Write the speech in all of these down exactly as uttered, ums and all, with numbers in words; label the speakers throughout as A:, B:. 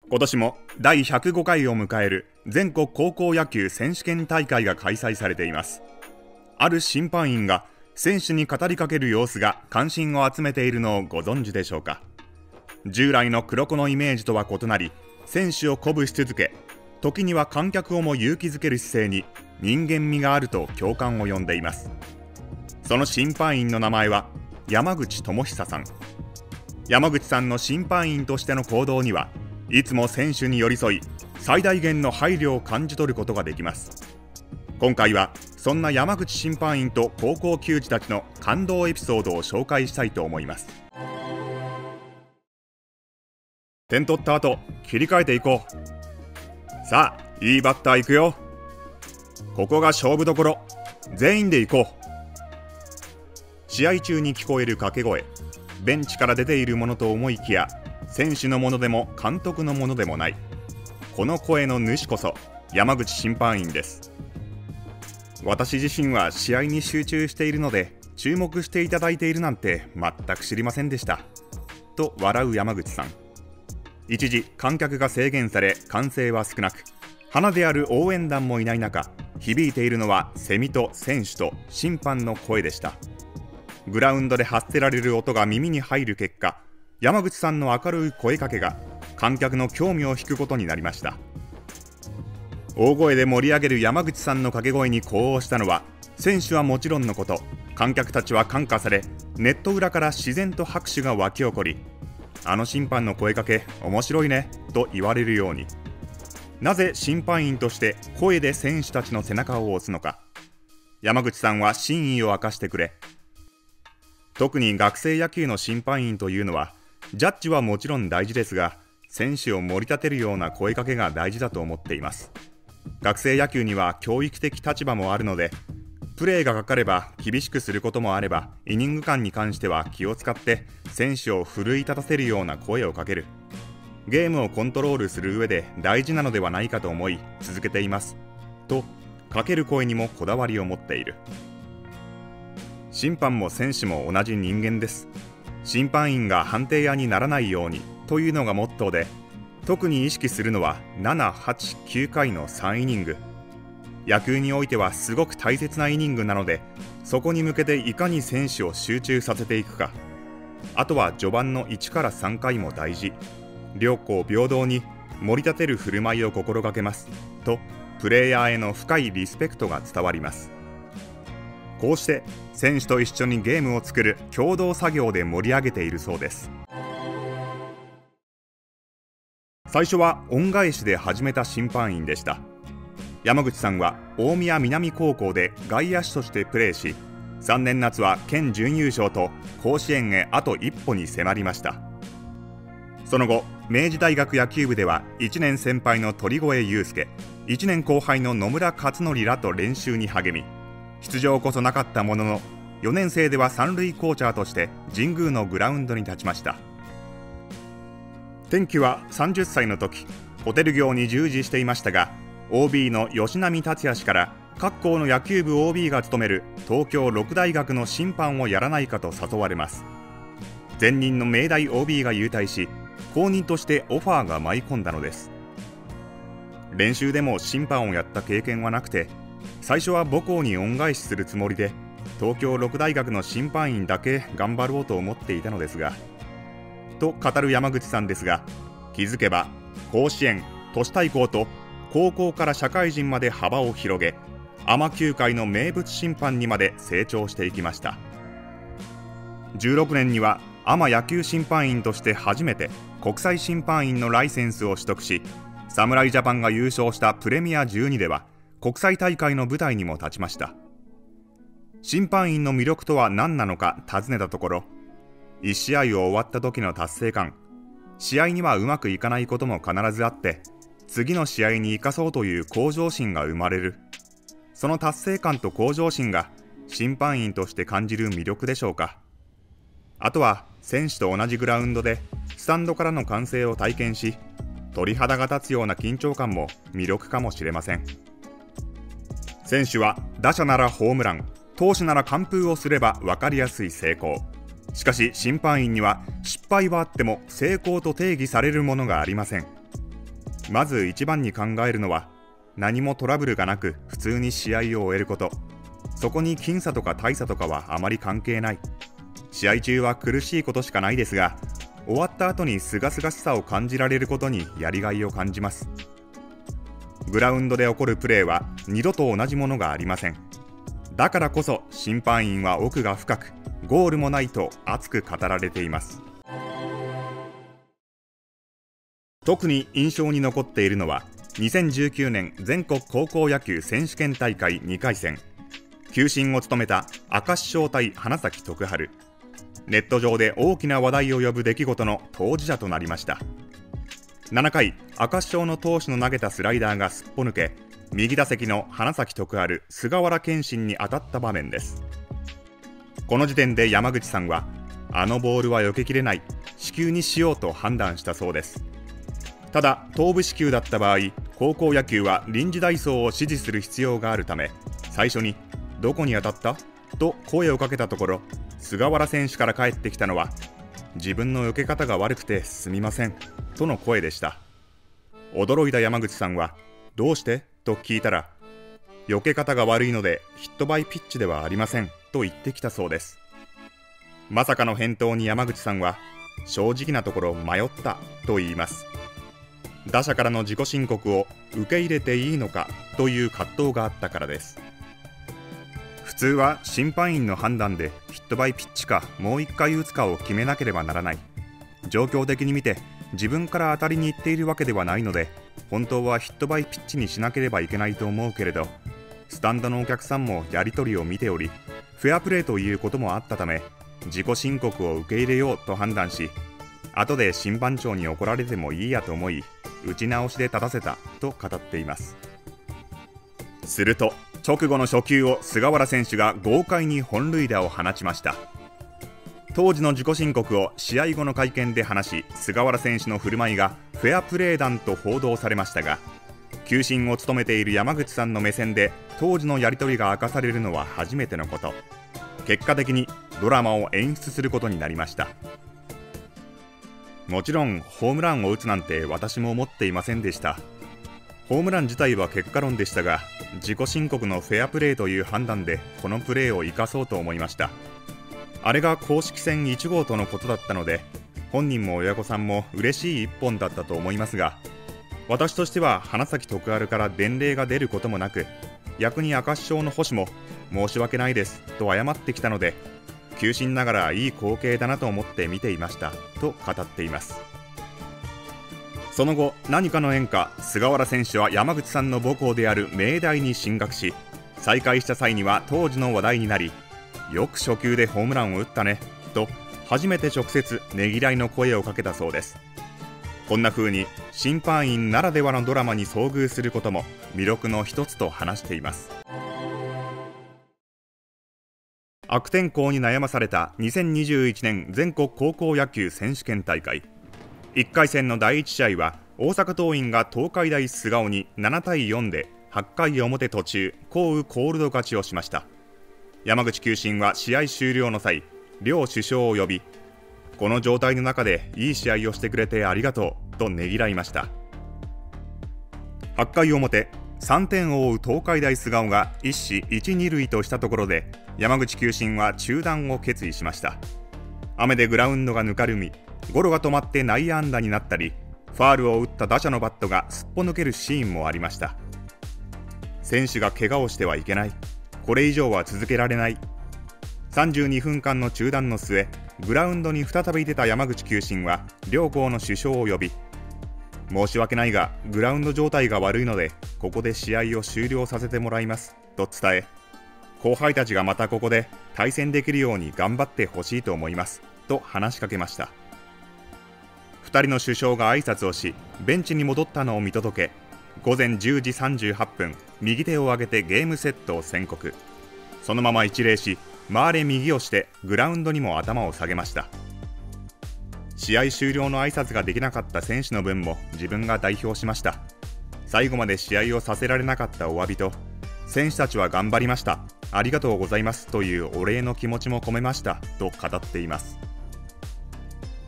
A: 今年もだいひゃくごかいを迎える全国高校野球選手権大会が開催されています。ある審判員が選手に語りかける様子が関心を集めているのをご存知でしょうか。従来の黒子のイメージとは異なり、選手を鼓舞し続け、時には観客をも勇気づける姿勢に人間味があると共感を呼んでいます。その審判員の名前は山口智久さん。山口さんの審判員としての行動にはいつも選手に寄り添い、最大限の配慮を感じ取ることができます。今回はそんな山口審判員と高校球児たちの感動エピソードを紹介したいと思います。点取った後、切り替えていこう。さあ、いいバッター行くよ。ここが勝負どころ。全員で行こう。試合中に聞こえる掛け声、ベンチから出ているものと思いきや、選手のものでも監督のものでもない。この声の主こそ山口審判員です。私自身は試合に集中しているので、注目していただいているなんて全く知りませんでした。と笑う山口さん。一時観客が制限され、歓声は少なく、花である応援団もいない中、響いているのはセミと選手と審判の声でした。グラウンドで発せられる音が耳に入る結果、山口さんの明るい声かけが観客の興味を引くことになりました。大声で盛り上げる山口さんの掛け声に呼応したのは、選手はもちろんのこと、観客たちは感化され、ネット裏から自然と拍手が沸き起こり、あの審判の声かけ面白いねと言われるように。なぜ審判員として声で選手たちの背中を押すのか、山口さんは真意を明かしてくれ、特に学生野球の審判員というのは、ジャッジはもちろん大事ですが、選手を盛り立てるような声かけが大事だと思っています。学生野球には教育的立場もあるので、プレーがかかれば厳しくすることもあれば、イニング間に関しては気を使って選手を奮い立たせるような声をかける。ゲームをコントロールする上で大事なのではないかと思い続けていますと、かける声にもこだわりを持っている。審判も選手も同じ人間です。審判員が判定屋にならないようにというのがモットーで、特に意識するのはなな、はち、きゅうかいのさんイニング。野球においてはすごく大切なイニングなので、そこに向けていかに選手を集中させていくか。あとは序盤のいちからさんかいも大事。両校平等に盛り立てる振る舞いを心がけますと、プレイヤーへの深いリスペクトが伝わります。こうして選手と一緒にゲームを作る共同作業で盛り上げているそうです。最初は恩返しで始めた審判員でした。山口さんは大宮南高校で外野手としてプレーし、さんねん夏は県準優勝と甲子園へあと一歩に迫りました。その後、明治大学野球部ではいちねん先輩の鳥越祐介、いちねん後輩の野村克則らと練習に励み、出場こそなかったものの、よねん生では三塁コーチャーとして神宮のグラウンドに立ちました。転機はさんじゅっさいの時、ホテル業に従事していましたが、 オービー の吉浪達也氏から各校の野球部 オービー が務める東京六大学の審判をやらないかと誘われます。前任の明大 オービー が優退し、後任としてオファーが舞い込んだのです。練習でも審判をやった経験はなくて、最初は母校に恩返しするつもりで東京六大学の審判員だけ頑張ろうと思っていたのですが、と語る山口さんですが、気づけば甲子園、都市対抗と高校から社会人まで幅を広げ、アマ球界の名物審判にまで成長していきました。じゅうろくねんにはアマ野球審判員として初めて国際審判員のライセンスを取得し、侍ジャパンが優勝したプレミアじゅうにでは国際大会の舞台にも立ちました。審判員の魅力とは何なのか尋ねたところ、いち試合を終わった時の達成感、試合にはうまくいかないことも必ずあって、次の試合に生かそうという向上心が生まれる。その達成感と向上心が審判員として感じる魅力でしょうか。あとは選手と同じグラウンドでスタンドからの歓声を体験し、鳥肌が立つような緊張感も魅力かもしれません。選手は打者ならホームラン、投手なら完封をすれば分かりやすい成功。しかし審判員には失敗はあっても成功と定義されるものがありません。 まず一番に考えるのは、何もトラブルがなく普通に試合を終えること。そこに僅差とか大差とかはあまり関係ない。試合中は苦しいことしかないですが、終わった後に清々しさを感じられることにやりがいを感じます。グラウンドで起こるプレーは二度と同じものがありません。だからこそ審判員は奥が深く、ゴールもないと熱く語られています。特に印象に残っているのは、にせんじゅうきゅうねん全国高校野球選手権大会にかい戦、球審を務めた明石商対花咲徳栄。ネット上で大きな話題を呼ぶ出来事の当事者となりました。ななかい、明石商の投手の投げたスライダーがすっぽ抜け、右打席の花咲徳栄菅原謙信に当たった場面です。この時点で山口さんは、あのボールは避けきれない、四球にしようと判断したそうです。ただ頭部四球だった場合、高校野球は臨時代走を指示する必要があるため、最初にどこに当たったと声をかけたところ、菅原選手から返ってきたのは、自分の避け方が悪くてすみませんとの声でした。驚いた山口さんは、どうしてと聞いたら、避け方が悪いのでヒットバイピッチではありませんと言ってきたそうです。まさかの返答に山口さんは、正直なところ迷ったと言います。打者からの自己申告を受け入れていいのかという葛藤があったからです。普通は審判員の判断でヒットバイピッチかもう一回打つかを決めなければならない。状況的に見て自分から当たりに行っているわけではないので、本当はヒットバイピッチにしなければいけないと思うけれど、スタンドのお客さんもやり取りを見ており、フェアプレーということもあったため、自己申告を受け入れようと判断し、後で審判長に怒られてもいいやと思い、打ち直しで立たせたと語っています。すると直後の初球を菅原選手が豪快に本塁打を放ちました。当時の自己申告を試合後の会見で話し、菅原選手の振る舞いがフェアプレー弾と報道されましたが、球審を務めている山口さんの目線で当時のやり取りが明かされるのは初めてのこと。結果的にドラマを演出することになりました。もちろんホームランを打つなんて私も思っていませんでした。ホームラン自体は結果論でしたが、自己申告のフェアプレーという判断でこのプレーを生かそうと思いました。あれが公式戦いち号とのことだったので、本人も親御さんも嬉しい一本だったと思いますが、私としては花咲徳栄から伝令が出ることもなく、逆に明石商の捕手も申し訳ないですと謝ってきたので、球審ながらいい光景だなと思って見ていましたと語っています。その後何かの縁か、菅原選手は山口さんの母校である明大に進学し、再会した際には当時の話題になり、よく初球でホームランを打ったねと初めて直接ねぎらいの声をかけたそうです。こんな風に審判員ならではのドラマに遭遇することも魅力の一つと話しています。悪天候に悩まされたにせんにじゅういちねん全国高校野球選手権大会。いっかい戦のだいいち試合は大阪桐蔭が東海大菅生にななたいよんではちかい表途中降雨コールド勝ちをしました。山口球審は試合終了の際、両主将を呼び、この状態の中でいい試合をしてくれてありがとうとねぎらいました。はちかい表、さんてんを追う東海大菅生が一死一二塁としたところで、山口球審は中断を決意しました。雨でグラウンドがぬかるみ、ゴロが止まって内野安打になったり、ファールを打った打者のバットがすっぽ抜けるシーンもありました。選手が怪我をしてはいけない、これ以上は続けられない。さんじゅうにふんかんの中断の末、グラウンドに再び出た山口球審は両校の主将を呼び、申し訳ないがグラウンド状態が悪いのでここで試合を終了させてもらいますと伝え、後輩たちがまたここで対戦できるように頑張ってほしいと思いますと話しかけました。ふたりの主将が挨拶をし、ベンチに戻ったのを見届け、ごぜんじゅうじさんじゅうはっぷん、右手を上げてゲームセットを宣告。そのまま一礼し、回れ右をしてグラウンドにも頭を下げました。試合終了の挨拶ができなかった選手の分も自分が代表しました。最後まで試合をさせられなかったお詫びと、選手たちは頑張りました、ありがとうございますというお礼の気持ちも込めましたと語っています。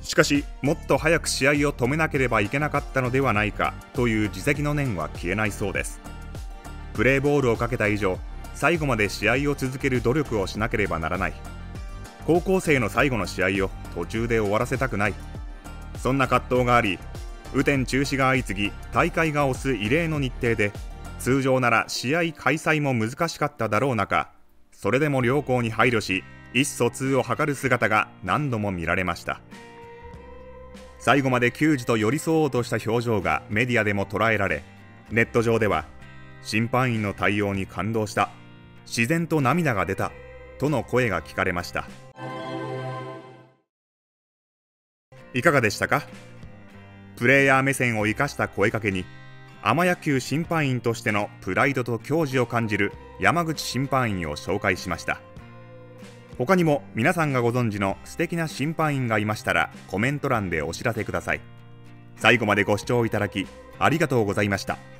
A: しかしもっと早く試合を止めなければいけなかったのではないかという自責の念は消えないそうです。プレーボールをかけた以上、最後まで試合を続ける努力をしなければならない。高校生の最後の試合を途中で終わらせたくない。そんな葛藤があり、雨天中止が相次ぎ、大会が推す異例の日程で、通常なら試合開催も難しかっただろう中、それでも両校に配慮し、意思疎通を図る姿が何度も見られました。最後まで球児と寄り添おうとした表情がメディアでも捉えられ、ネット上では審判員の対応に感動した、自然と涙が出たとの声が聞かれました。いかがでしたか？プレイヤー目線を生かした声かけに、アマ野球審判員としてのプライドと矜持を感じる山口審判員を紹介しました。他にも皆さんがご存知の素敵な審判員がいましたらコメント欄でお知らせください。最後までご視聴いただきありがとうございました。